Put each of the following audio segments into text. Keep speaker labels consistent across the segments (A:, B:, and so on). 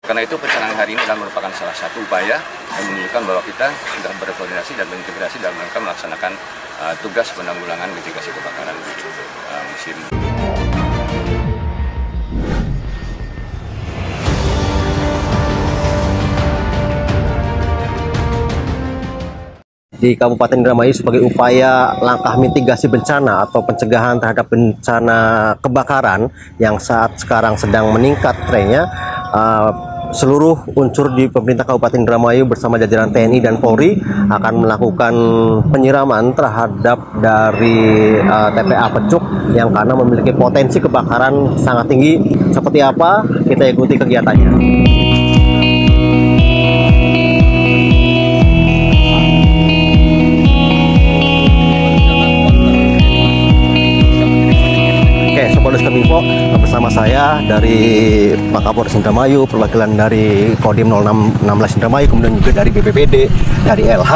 A: Karena itu pencanahan hari ini adalah merupakan salah satu upaya yang menunjukkan bahwa kita sudah berkoordinasi dan berintegrasi dalam rangka melaksanakan tugas penanggulangan mitigasi kebakaran musim.
B: Di Kabupaten Indramayu sebagai upaya langkah mitigasi bencana atau pencegahan terhadap bencana kebakaran yang saat sekarang sedang meningkat trennya, seluruh unsur di pemerintah Kabupaten Indramayu bersama jajaran TNI dan Polri akan melakukan penyiraman terhadap dari TPA Pecuk yang karena memiliki potensi kebakaran sangat tinggi. Seperti apa? Kita ikuti kegiatannya. Kominfo bersama saya dari Pak Kapolres Indramayu, perwakilan dari Kodim 0616 Indramayu, kemudian juga dari BPBD, dari LH.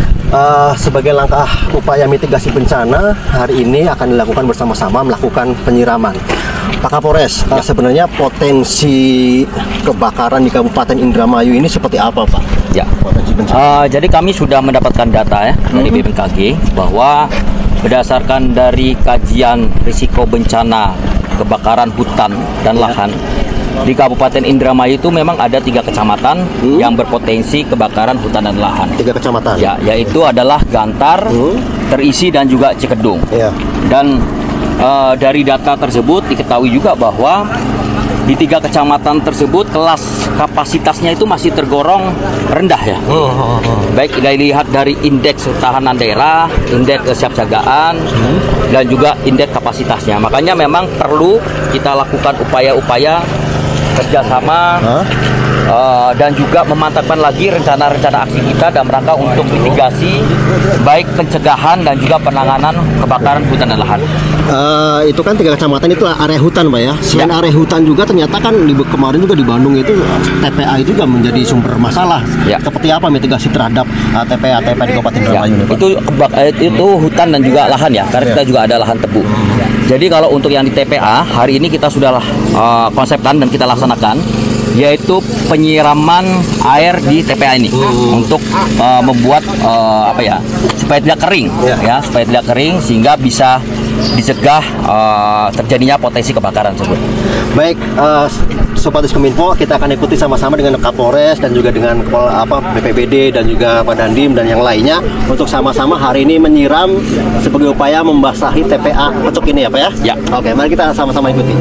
B: Sebagai langkah upaya mitigasi bencana, hari ini akan dilakukan bersama-sama melakukan penyiraman. Pak Kapolres, sebenarnya potensi kebakaran di Kabupaten Indramayu ini seperti apa, Pak?
C: Ya, jadi kami sudah mendapatkan data ya dari BMKG bahwa berdasarkan dari kajian risiko bencana kebakaran hutan dan lahan di Kabupaten Indramayu itu memang ada 3 kecamatan yang berpotensi kebakaran hutan dan lahan. 3 kecamatan? Ya, yaitu adalah Gantar, Terisi dan juga Cikedung. Ya. Dan dari data tersebut diketahui juga bahwa di 3 kecamatan tersebut kelas kapasitasnya itu masih tergolong rendah ya. Baik dilihat dari indeks ketahanan daerah, indeks kesiapsiagaan, dan juga indeks kapasitasnya. Makanya memang perlu kita lakukan upaya-upaya kerjasama dan juga memantapkan lagi rencana-rencana aksi kita dalam rangka untuk mitigasi baik pencegahan dan juga penanganan kebakaran hutan dan lahan.
B: Itu kan 3 kecamatan itu area hutan, Pak ya. Selain area hutan juga ternyata kan kemarin juga di Bandung itu TPA itu juga menjadi sumber masalah. Seperti apa mitigasi terhadap TPA di Kabupaten Indramayu?
C: Itu hutan dan juga lahan ya, karena kita juga ada lahan tebu. Jadi kalau untuk yang di TPA hari ini kita sudah konsepkan dan kita laksanakan, yaitu penyiraman air di TPA ini untuk membuat supaya tidak kering ya, supaya tidak kering sehingga bisa dicegah terjadinya potensi kebakaran tersebut.
B: Baik, Sobat Kominfo, kita akan ikuti sama-sama dengan Kapolres dan juga dengan BPBD dan juga Pak Dandim dan yang lainnya untuk sama-sama hari ini menyiram sebagai upaya membasahi TPA Pecuk ini ya, Pak ya? Ya. Oke, mari kita sama-sama ikuti.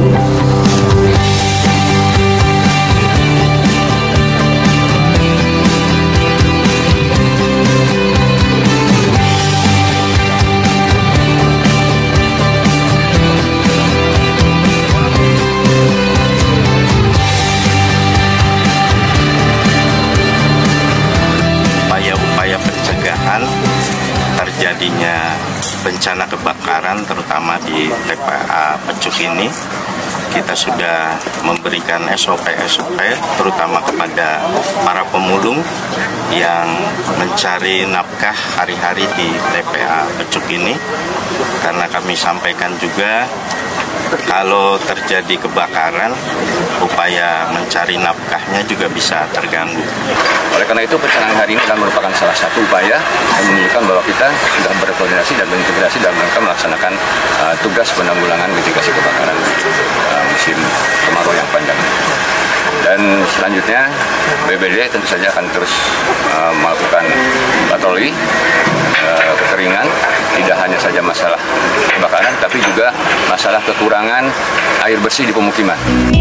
D: Terjadinya bencana kebakaran terutama di TPA Pecuk ini, kita sudah memberikan SOP terutama kepada para pemulung yang mencari nafkah hari-hari di TPA Pecuk ini, karena kami sampaikan juga kalau terjadi kebakaran, upaya mencari nafkahnya juga bisa terganggu.
A: Oleh karena itu, pencanahan hari ini adalah merupakan salah satu upaya yang menunjukkan bahwa kita sudah berkoordinasi dan berintegrasi dalam rangka melaksanakan tugas penanggulangan mitigasi kebakaran musim kemarau yang panjang. Dan selanjutnya, BPBD tentu saja akan terus melakukan patroli kekeringan, tidak hanya saja masalah kebakaran, tapi juga masalah kekurangan air bersih di pemukiman.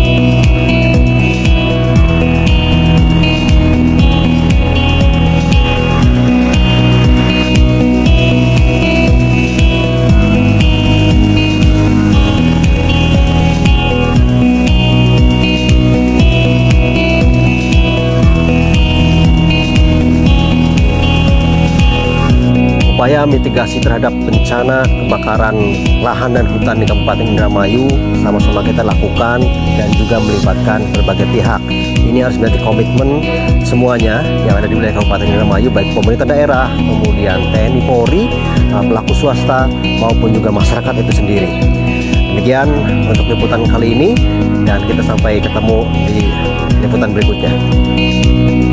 B: Upaya mitigasi terhadap bencana kebakaran lahan dan hutan di Kabupaten Indramayu sama-sama kita lakukan dan juga melibatkan berbagai pihak. Ini harus menjadi komitmen semuanya yang ada di wilayah Kabupaten Indramayu, baik pemerintah daerah, kemudian TNI, Polri, pelaku swasta maupun juga masyarakat itu sendiri. Demikian untuk liputan kali ini, dan kita sampai ketemu di liputan berikutnya.